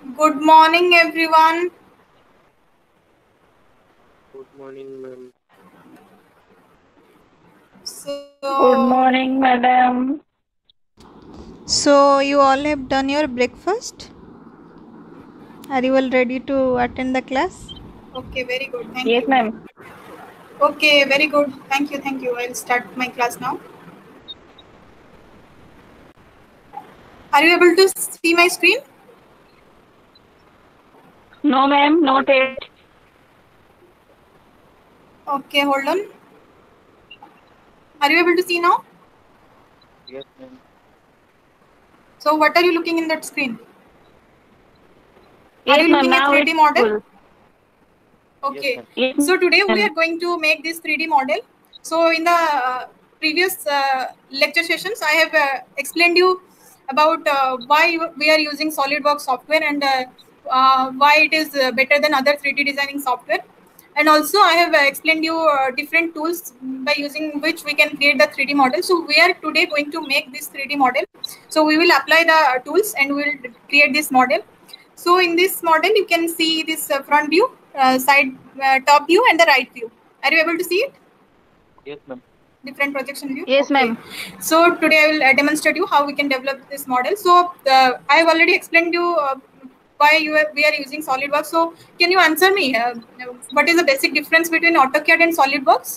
Good morning, everyone. Good morning, ma'am. Good So, morning, madam. So, you all have done your breakfast? Are you all ready to attend the class? okay, very good. Thank Yes, you. ma'am. Okay, very good. Thank you. Thank you. I'll start my class now. Are you able to see my screen? No, ma'am, not Yes, yet. ma'am. Okay, hold on. Are you able to see now? Yes, ma'am. So, what are you looking in that screen? Are Yes, you ma'am. looking at Now it's 3D model? full. Yes, Okay. ma'am. Yes, So, today we ma'am. are going to make this 3D model. So, in the previous lecture sessions, I have explained you about why we are using SolidWorks software and why it is better than other 3D designing software. And also, I have explained you different tools by using which we can create the 3D model. So, we are today going to make this 3D model. So, we will apply the tools and we will create this model. So, in this model, you can see this front view, top view, and the right view. Are you able to see it? Yes, ma'am. Different projection view. Yes, Okay. ma'am. So today I will demonstrate you how we can develop this model. So I have already explained you we are using SolidWorks. So can you answer me? What is the basic difference between AutoCAD and SolidWorks?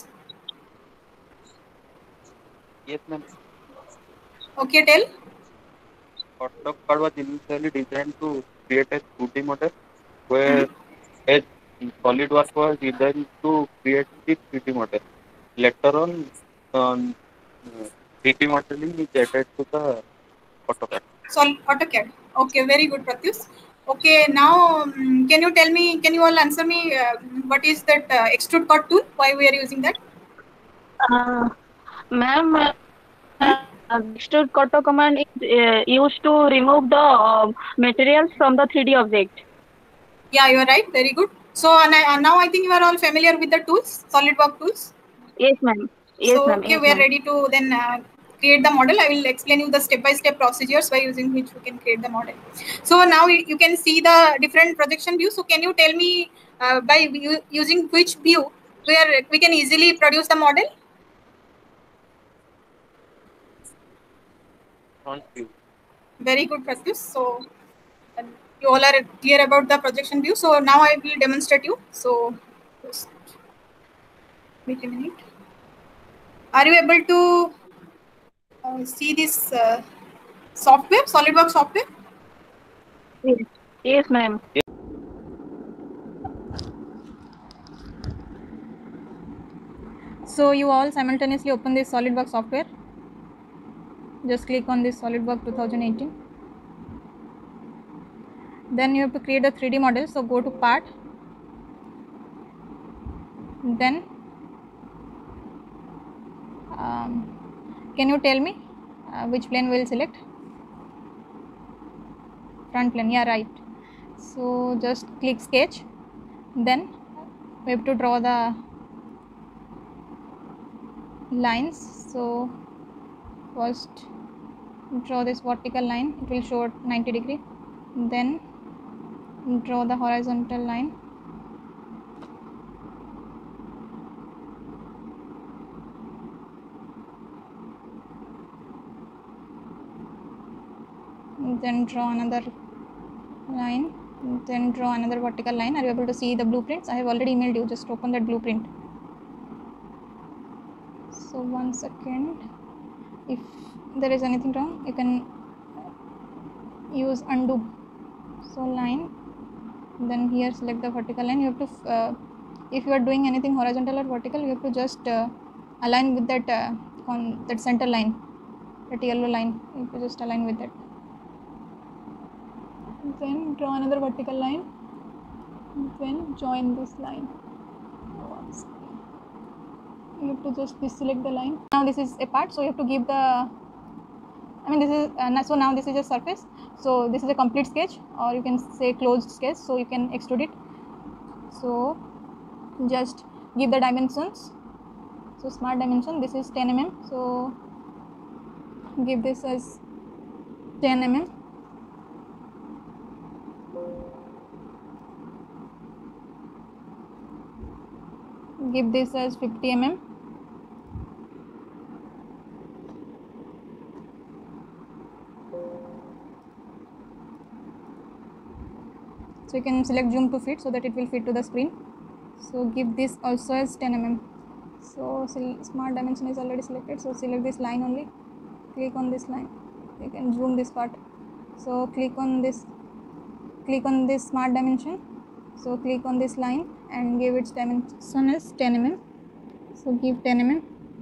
Yes, ma'am. Okay, tell. AutoCAD was initially designed to create a 2D model, Hmm. where a SolidWorks was designed to create the 3D model. Later on, um, 3D modeling is added to the AutoCAD. AutoCAD. Okay, very good, Pratyus. Okay, now can you tell me? Can you all answer me? What is that extrude cut tool? Why we are using that? Uh, ma'am, the extrude cutter command is used to remove the materials from the 3D object. Yeah, you are right. Very good. So now I think you are all familiar with the tools, SolidWorks tools. Yes, ma'am. Yes, So ma'am. okay, Yes, we are ma'am. ready to then create the model. I will explain you the step-by-step procedures by using which we can create the model. So now you can see the different projection views. So can you tell me using which view where we can easily produce the model? Front view. Very good, Pratyush. So uh, you all are clear about the projection view. So now I will demonstrate you. So just wait a minute. Are you able to see this software, SolidWorks software? Yes, yes, ma'am. So, you all simultaneously open this SolidWorks software. Just click on this SolidWorks 2018. Then you have to create a 3D model. So, go to Part. Then, can you tell me which plane we will select? Front plane. Yeah, right. So, just click Sketch. Then, we have to draw the lines. So, first draw this vertical line. It will show 90 degree. Then draw the horizontal line. Then draw another line. Then draw another vertical line. Are you able to see the blueprints? I have already emailed you. Just open that blueprint. So 1 second. If there is anything wrong, you can use undo. So line. Then here select the vertical line. You have to if you are doing anything horizontal or vertical, you have to just align with that on that center line, that yellow line. You have to just align with that. Then draw another vertical line. Then join this line. You have to just deselect the line. Now this is a part, so you have to give the this is so now this is a surface, so this is a complete sketch, or you can say closed sketch, so you can extrude it. So just give the dimensions. So smart dimension, this is 10 mm, so give this as 10 mm. give this as 50 mm. So you can select zoom to fit so that it will fit to the screen. So give this also as 10 mm. So smart dimension is already selected, so select this line only, click on this line, you can zoom this part. So click on this smart dimension, so click on this line and give its dimension as 10 mm. So give 10 mm,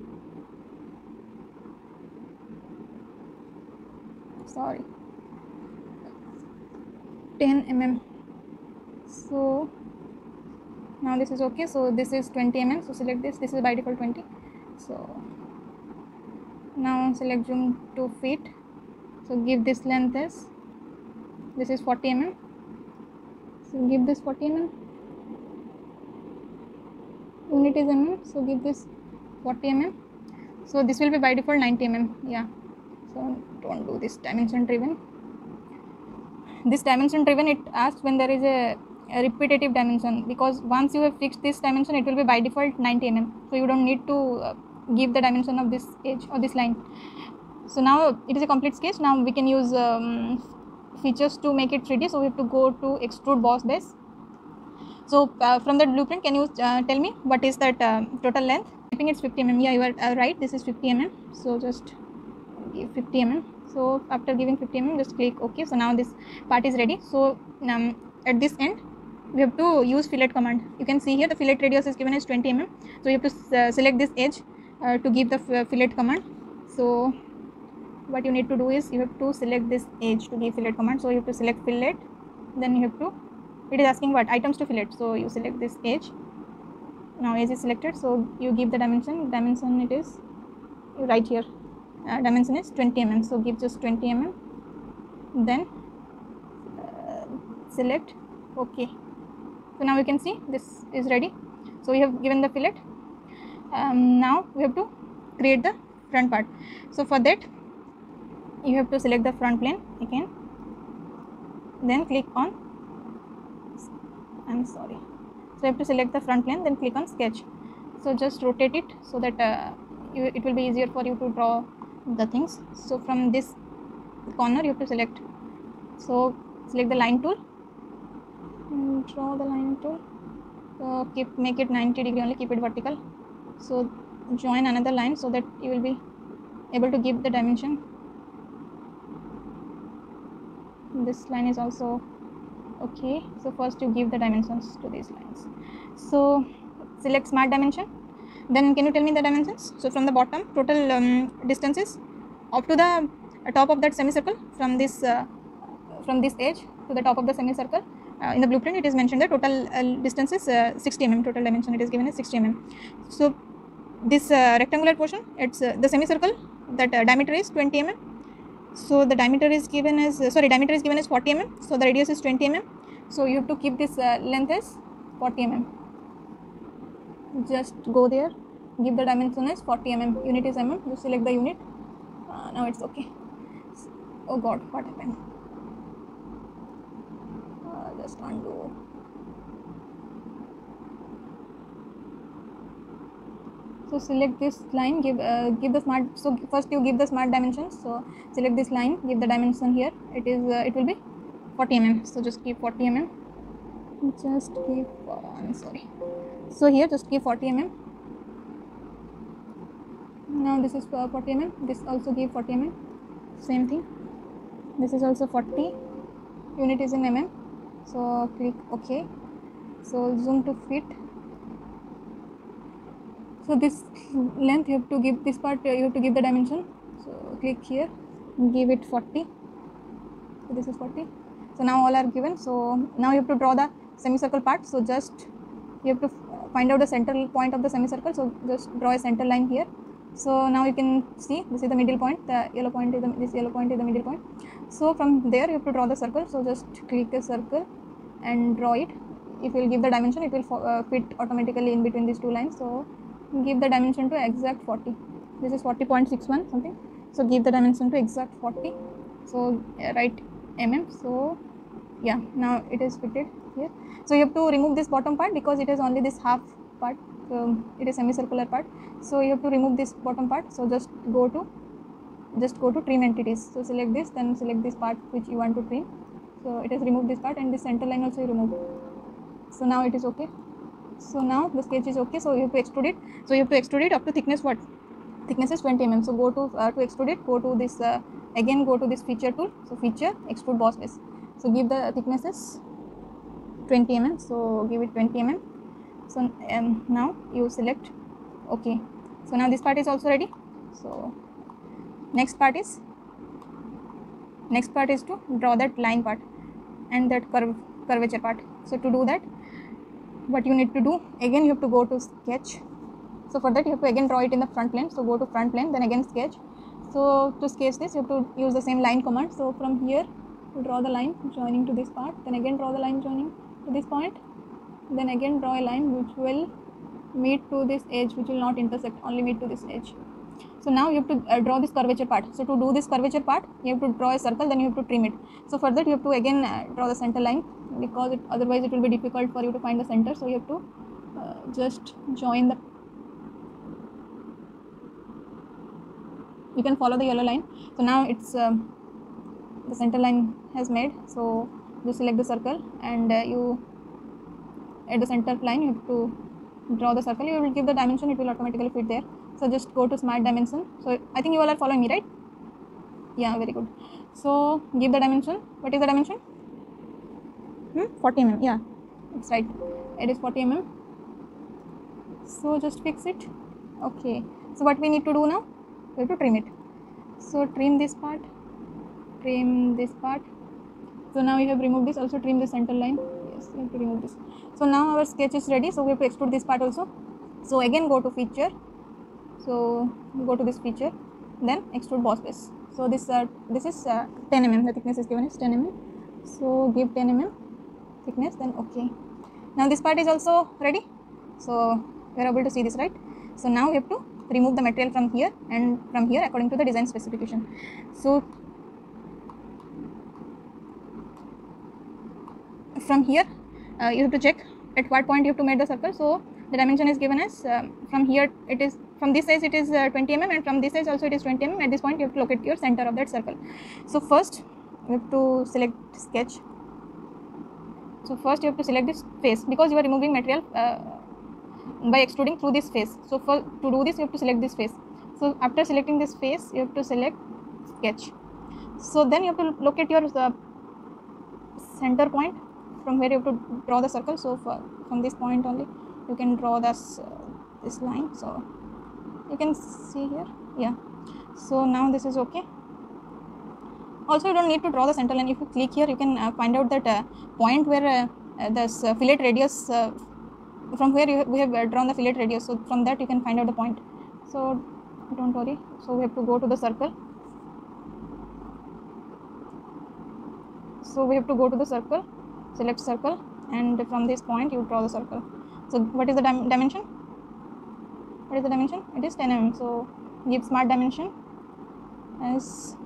sorry, 10 mm. So now this is okay. So this is 20 mm, so select this is by default 20. So now select zoom to fit, so give this length as, this is 40 mm, so give this 40 mm, unit is mm, so give this 40 mm. So this will be by default 90 mm. Yeah, so don't do this dimension driven. This dimension driven, it asks when there is a repetitive dimension, because once you have fixed this dimension, it will be by default 90 mm, so you don't need to give the dimension of this edge or this line. So now it is a complete sketch. Now we can use features to make it 3D. So we have to go to extrude boss base. So from the blueprint, can you tell me what is that total length? I think it's 50 mm. Yeah, you are right, this is 50 mm. So just give 50 mm. So after giving 50 mm, just click OK. So now this part is ready. So at this end, we have to use fillet command. You can see here the fillet radius is given as 20 mm. So you have to select this edge to give the fillet command. So what you need to do is you have to select this edge to give fillet command. So you have to select fillet, then you have to, it is asking what items to fillet, so you select this edge. Now edge is selected, so you give the dimension it is right here, dimension is 20 mm, so give just 20 mm, then select OK. So now you can see this is ready. So we have given the fillet. Now we have to create the front part. So for that you have to select the front plane again, then click on, I'm sorry, so you have to select the front plane, then click on sketch. So just rotate it so that it will be easier for you to draw the things. So from this corner you have to select, so select the line tool, draw the line tool, so make it 90 degree only, keep it vertical. So join another line so that you will be able to give the dimension. This line is also okay. So first you give the dimensions to these lines. So select smart dimension, then can you tell me the dimensions? So from the bottom, total distances up to the top of that semicircle, from this edge to the top of the semicircle. In the blueprint it is mentioned the total distance is 60 mm, total dimension it is given as 60 mm. So this rectangular portion, it's the semicircle, that diameter is 20 mm. So the diameter is given as 40 mm, so the radius is 20 mm. So you have to keep this length as 40 mm. Just go there, give the dimension as 40 mm, unit is mm, you select the unit. Now it's okay. Oh god, what happened? Just undo. So select this line, give the smart, so first you give the smart dimensions. So select this line, give the dimension here, it is it will be 40 mm, so just keep 40 mm, just keep I'm sorry, so here just keep 40 mm. Now this is 40 mm, this also give 40 mm, same thing, this is also 40, unit is in mm, so click OK. So zoom to fit. So this length you have to give, this part you have to give the dimension. So click here, give it 40. So this is 40. So now all are given. So now you have to draw the semicircle part. So just you have to find out the central point of the semicircle. So just draw a center line here. So now you can see this is the middle point. The yellow point is this yellow point is the middle point. So from there you have to draw the circle. So just click a circle and draw it. If you will give the dimension, it will fit automatically in between these two lines. So give the dimension to exact 40. This is 40.61 something. So give the dimension to exact 40. So write mm. So yeah, now it is fitted here. So you have to remove this bottom part because it is only this half part. it is semicircular part. So you have to remove this bottom part. So just go to trim entities. So select this, then select this part which you want to trim. So it has removed this part, and this center line also you remove. So now it is okay. So now the sketch is okay. So you have to extrude it. So you have to extrude it up to thickness what? Thickness is 20 mm. So go to extrude it, go to this again, go to this feature tool. So feature, extrude boss base. So give the thickness is 20 mm. So give it 20 mm. So now you select okay. So now this part is also ready. So next part is to draw that line part and that curvature part. So to do that, what you need to do, again you have to go to sketch. So for that you have to again draw it in the front plane. So go to front plane, then again sketch. So to sketch this you have to use the same line command. So from here you draw the line joining to this part, then again draw the line joining to this point, then again draw a line which will meet to this edge, which will not intersect, only meet to this edge. So now you have to draw this curvature part. So to do this curvature part, you have to draw a circle, then you have to trim it. So for that you have to again draw the center line, because otherwise it will be difficult for you to find the center. So you have to just join the, you can follow the yellow line. So now it's the center line has made. So just select the circle, and you at the center line you have to draw the circle. You will give the dimension, it will automatically fit there. So just go to smart dimension. So I think you all are following me, right? Yeah, very good. So give the dimension. What is the dimension? 40 mm. Yeah, it's right. It is 40 mm. So just fix it. Okay. So what we need to do now? We have to trim it. So trim this part. Trim this part. So now you have removed this. Also trim the center line. Yes, you have to remove this. So now our sketch is ready. So we have to extrude this part also. So again go to feature. So go to this feature, then extrude boss base. So this is 10 mm. The thickness is given is 10 mm. So give 10 mm thickness, then okay. Now this part is also ready. So we are able to see this, right? So now we have to remove the material from here and from here according to the design specification. So from here you have to check at what point you have to make the circle. So the dimension is given as from here it is, from this edge it is 20 mm, and from this edge also it is 20 mm. At this point you have to locate your center of that circle. So first you have to select sketch. So first you have to select this face, because you are removing material by extruding through this face. So to do this you have to select this face. So after selecting this face you have to select sketch. So then you have to locate your center point from where you have to draw the circle. So from this point only you can draw this line. So you can see here, yeah. So now this is okay. Also you don't need to draw the center line. If you click here you can find out that point where this fillet radius, from where we have drawn the fillet radius. So from that you can find out the point. So don't worry. So we have to go to the circle. So we have to go to the circle, select circle, and from this point you draw the circle. So what is the dimension? What is the dimension? It is 10 mm. So give smart dimension as,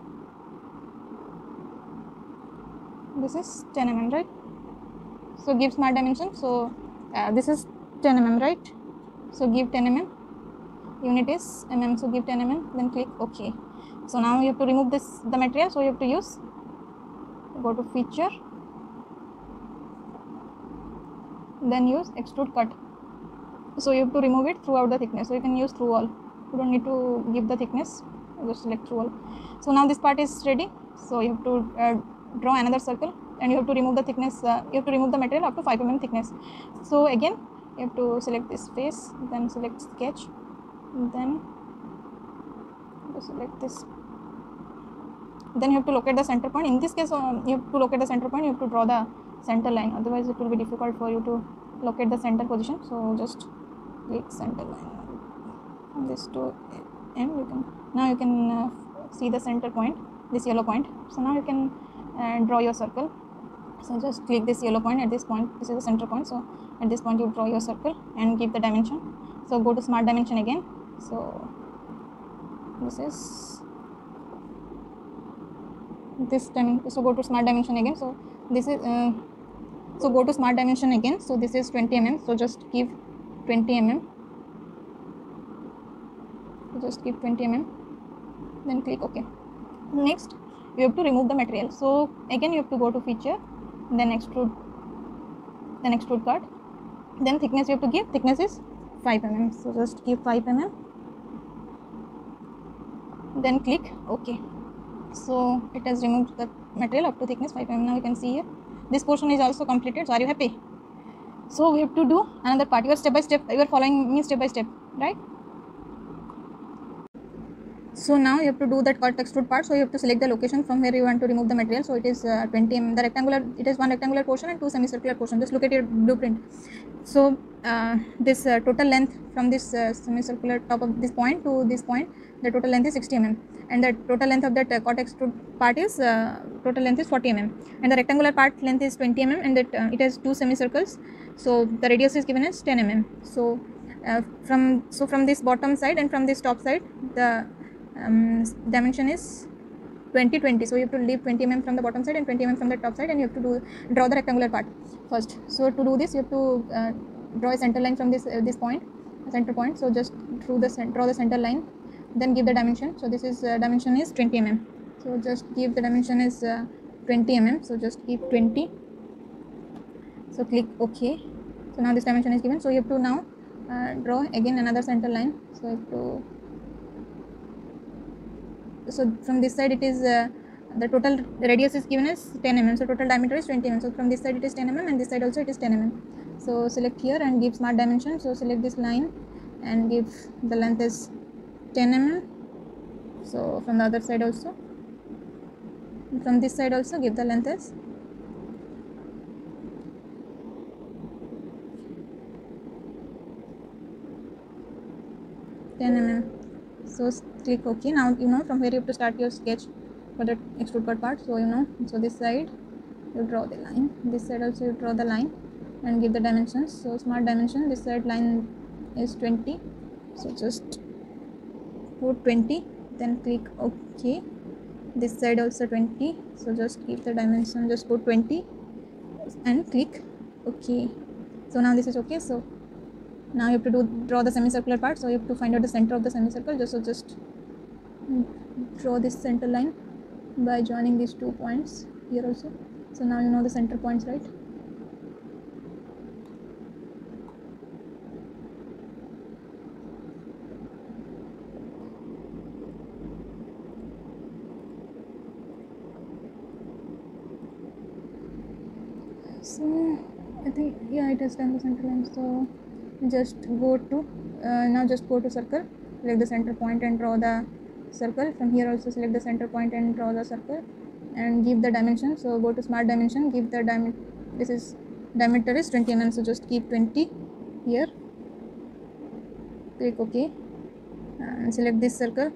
this is 10 mm, right? So give smart dimension. So this is 10 mm, right? So give 10 mm. Unit is mm. So give 10 mm. Then click OK. So now you have to remove the material. So you have to use, go to feature, then use extrude cut. So you have to remove it throughout the thickness. So you can use through all. You don't need to give the thickness. Just select through all. So now this part is ready. So you have to draw another circle, and you have to remove the thickness. You have to remove the material up to 5 mm thickness. So again you have to select this face, then select sketch, then select this. Then you have to locate the center point. In this case you have to locate the center point. You have to draw the center line. Otherwise it will be difficult for you to locate the center position. So just click center line from this to M. Now you can see the center point, this yellow point. So now you can draw your circle. So just click this yellow point. At this point, this is the center point. So at this point you draw your circle and give the dimension. So go to smart dimension again. So this is this dimension. So go to smart dimension again. So this is so go to smart dimension again. So this is 20 mm. So just give 20 mm. So just keep 20 mm, then click OK. Next you have to remove the material. So again you have to go to feature, then extrude cut, then thickness you have to give, thickness is 5 mm. So just give 5 mm, then click OK. So it has removed the material up to thickness 5 mm. Now you can see here this portion is also completed. So are you happy? So we have to do another part. You are step by step, you are following me step by step, right? So now you have to do that cut extrude part. So you have to select the location from where you want to remove the material. So it is 20 mm. The rectangular, it is one rectangular portion and two semicircular portion. Just look at your blueprint. So this total length from this semicircular top of this point to this point, the total length is 60 mm, and the total length of that cut extrude part is total length is 40 mm, and the rectangular part length is 20 mm, and that it has two semicircles. So the radius is given as 10 mm. So from this bottom side and from this top side, the dimension is 20. So you have to leave 20 mm from the bottom side and 20 mm from the top side, and you have to draw the rectangular part first. So to do this you have to draw a center line from this point, center point. So just draw the center line, then give the dimension. So this is dimension is 20 mm. So just give the dimension is 20 mm. So just keep 20. So click OK. So now this dimension is given. So you have to now draw again another center line. So you have to, so from this side it is the total radius is given as 10 mm. So total diameter is 20 mm. So from this side it is 10 mm and this side also it is 10 mm. So select here and give smart dimension. So select this line and give the length as 10 mm. So from the other side also, from this side also give the length as 10 mm. So click OK. Now you know from where you have to start your sketch for the extrude cut part. So you know, so this side you draw the line, this side also you draw the line and give the dimensions. So smart dimension, this side line is 20. So just put 20, then click OK. This side also 20. So just keep the dimension, just put 20 and click OK. So now this is OK. So now you have to draw the semicircular part. So you have to find out the center of the semicircle. Just draw this center line by joining these 2 points here also. So now you know the center points, right? So I think, yeah, it has done the center line. So just go to now just go to circle, select the center point and draw the circle. From here also select the center point and draw the circle and give the dimension. So go to smart dimension, give the diameter, this is diameter is 20 mm. So just keep 20 here, click OK and select this circle,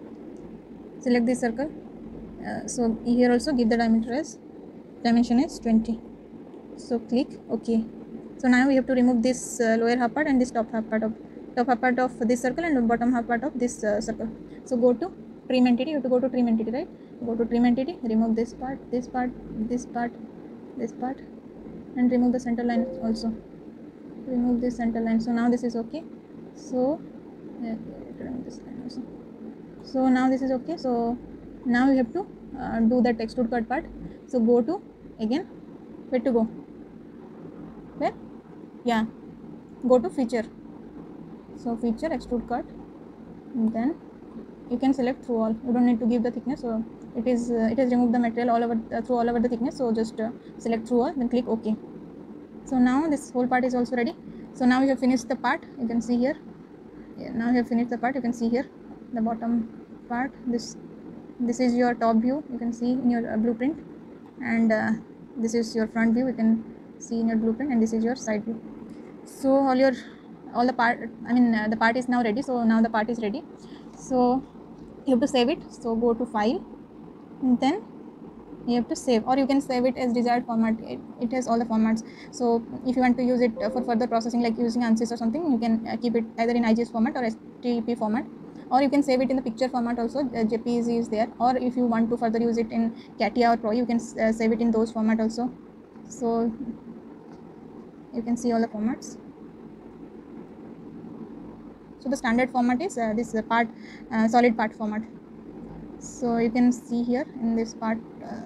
so here also give the diameter as dimension is 20. So click OK. So now we have to remove this lower half part and this top half part of this circle and bottom half part of this circle. So go to trim entity, you have to go to trim entity, right? Go to trim entity, remove this part, this part, this part, this part, and remove the center line also. Remove this center line. So now this is OK. So remove this line also. So now this is OK. So now you have to do that extrude cut part. So go to again, where to go? Where? Yeah, go to feature. So feature extrude cut, and then you can select through all. You don't need to give the thickness. So it has removed the material all over through all over the thickness. So just select through all, then click OK. So now this whole part is also ready. So now you have finished the part. You can see here. Yeah, now you have finished the part. You can see here the bottom part. This is your top view. You can see in your blueprint, and this is your front view. You can see in your blueprint, and this is your side view. So the part is now ready. So now the part is ready. So you have to save it. So go to file, and then you have to save, or you can save it as desired format. It has all the formats. So if you want to use it for further processing, like using ANSYS or something, you can keep it either in IGS format or STP format, or you can save it in the picture format also. JPEG is there, or if you want to further use it in CATIA or Pro, you can save it in those format also. So you can see all the formats. So the standard format is this part solid part format. So you can see here in this part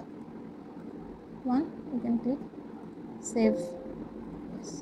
1, you can click save. Yes.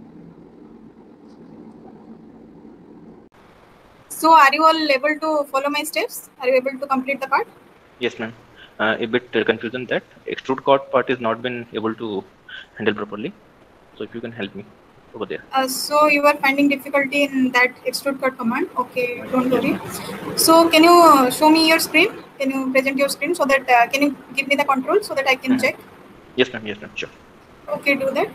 So are you all able to follow my steps? Are you able to complete the part? Yes, ma'am. A bit confusion that extrude cut part is not been able to handle properly. So if you can help me over there. So you are finding difficulty in that extrude cut command. Okay, don't worry. So can you show me your screen? Can you present your screen so that can you give me the control so that I can check? Yes, ma'am. Yes, ma'am. Sure. Okay, do that.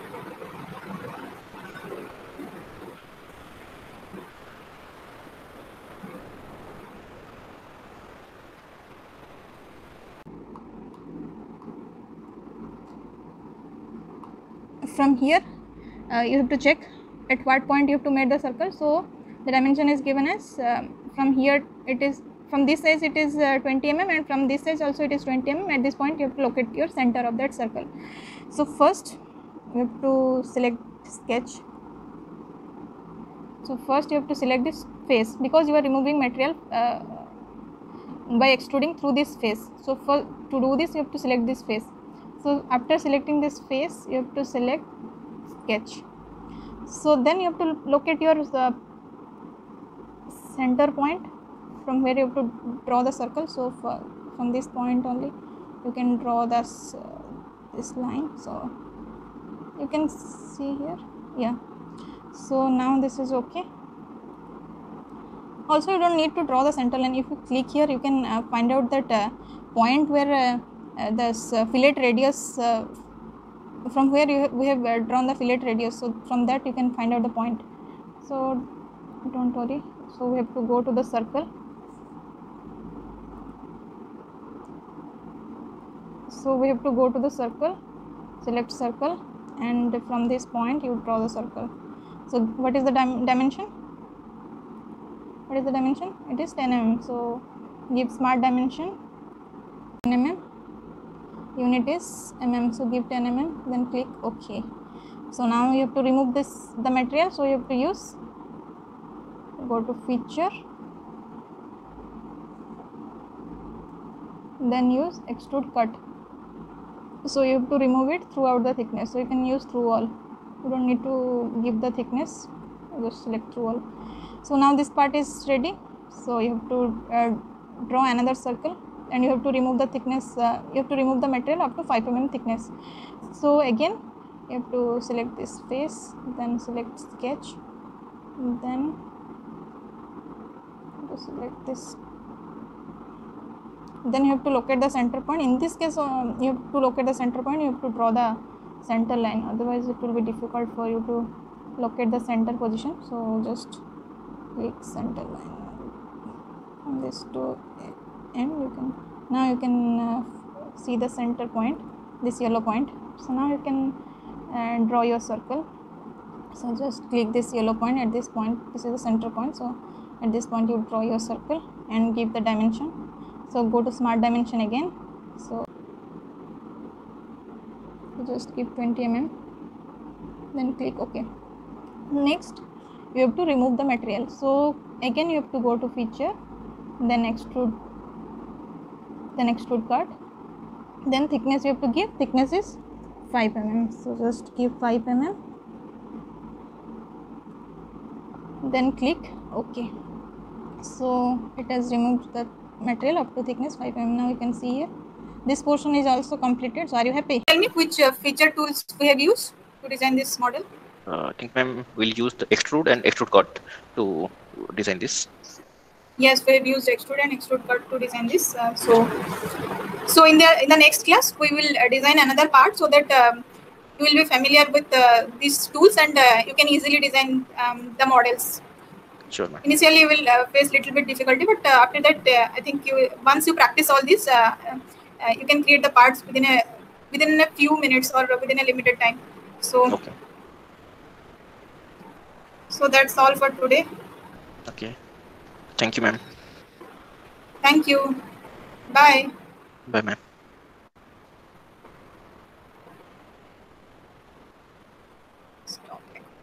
From here you have to check at what point you have to make the circle. So the dimension is given as from here it is, from this edge it is 20 mm, and from this edge also it is 20 mm. At this point you have to locate your center of that circle. So first you have to select sketch. So first you have to select this face, because you are removing material by extruding through this face. So for to do this you have to select this face. So after selecting this face you have to select sketch. So then you have to locate your center point from where you have to draw the circle. So from this point only you can draw this line. So you can see here, yeah. So now this is okay. Also you don't need to draw the center line. If you click here you can find out that point where this fillet radius, from where we have drawn the fillet radius. So from that you can find out the point. So don't worry. So we have to go to the circle. So we have to go to the circle, select circle, and from this point you draw the circle. So what is the dimension? What is the dimension? It is 10 mm. So give smart dimension 10 mm. Unit is mm. So give 10 mm. Then click OK. So now you have to remove the material. So you have to use, go to feature, then use extrude cut. So you have to remove it throughout the thickness. So you can use through all. You don't need to give the thickness. Just select through all. So now this part is ready. So you have to draw another circle, and you have to remove the thickness. You have to remove the material up to 5 mm thickness. So again you have to select this face, then select sketch, then to select this. Then you have to locate the center point. In this case you have to locate the center point. You have to draw the center line, otherwise it will be difficult for you to locate the center position. So just click center line from this to end. Now you can see the center point, this yellow point. So now you can draw your circle. So just click this yellow point. At this point, this is the center point. So at this point you draw your circle and give the dimension. So go to smart dimension again. So just give 20 mm, then click OK. Next you have to remove the material. So again you have to go to feature, then extrude cut, then thickness you have to give. Thickness is 5 mm. So just give 5 mm, then click OK. So it has removed the material up to thickness 5 mm. Now you can see here this portion is also completed. So are you happy? Tell me which feature tools we have used to design this model. I think, ma'am, we'll use the extrude and extrude cut to design this. Yes, we have used extrude and extrude cut to design this. So in the next class we will design another part, so that you will be familiar with these tools, and you can easily design the models. Sure, ma'am. Initially you will face little bit difficulty, but after that I think once you practice all this, you can create the parts within a few minutes or within a limited time. So Okay. So that's all for today. Okay. Thank you, ma'am. Thank you. Bye. Bye, ma'am. Stop.